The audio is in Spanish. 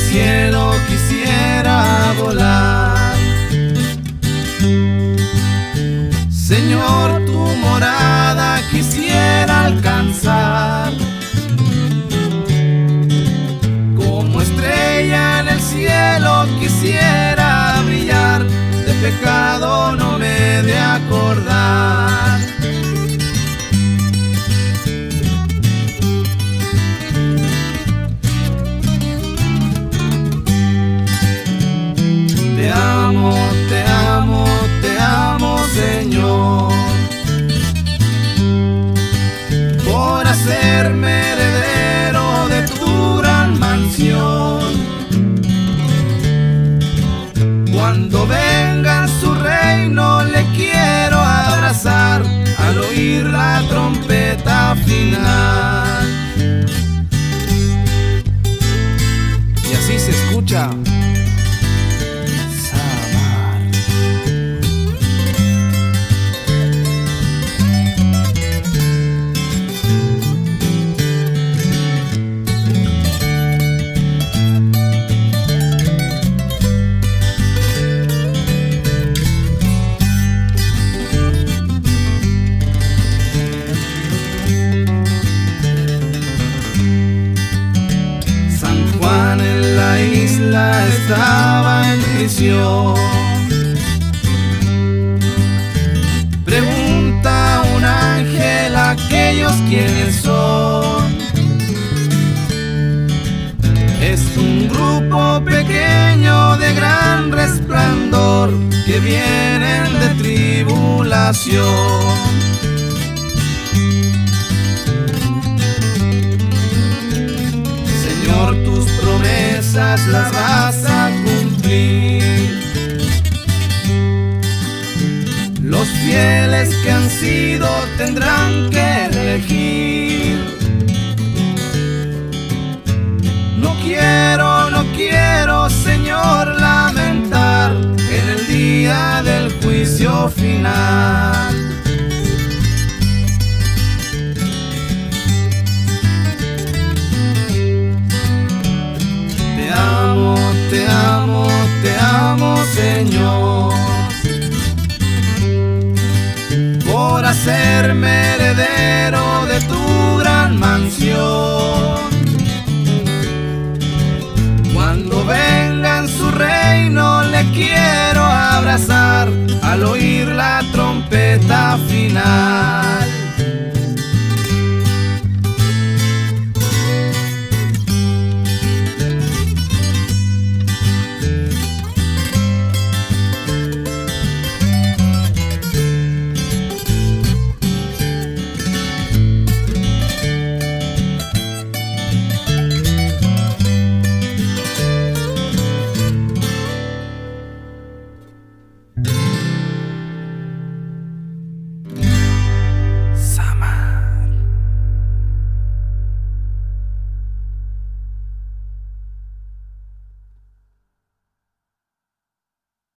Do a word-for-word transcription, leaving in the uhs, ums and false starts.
cielo quisiera volar. Señor, tu morada quisiera alcanzar. Como estrella en el cielo quisiera brillar. De pecado no me he de acordar. Te amo, te amo, te amo, Señor, por hacerme heredero de tu gran mansión. Cuando venga en su reino le quiero abrazar al oír la trompeta final. Y así se escucha estaba en prisión. Pregunta un ángel a aquellos quienes son. Es un grupo pequeño de gran resplandor que vienen de tribulación. Señor, tus promesas las vas a cumplir. Los fieles que han sido tendrán que elegir. No quiero, no quiero, Señor, lamentar en el día del juicio final. Te amo, te amo, te amo, Señor, por hacerme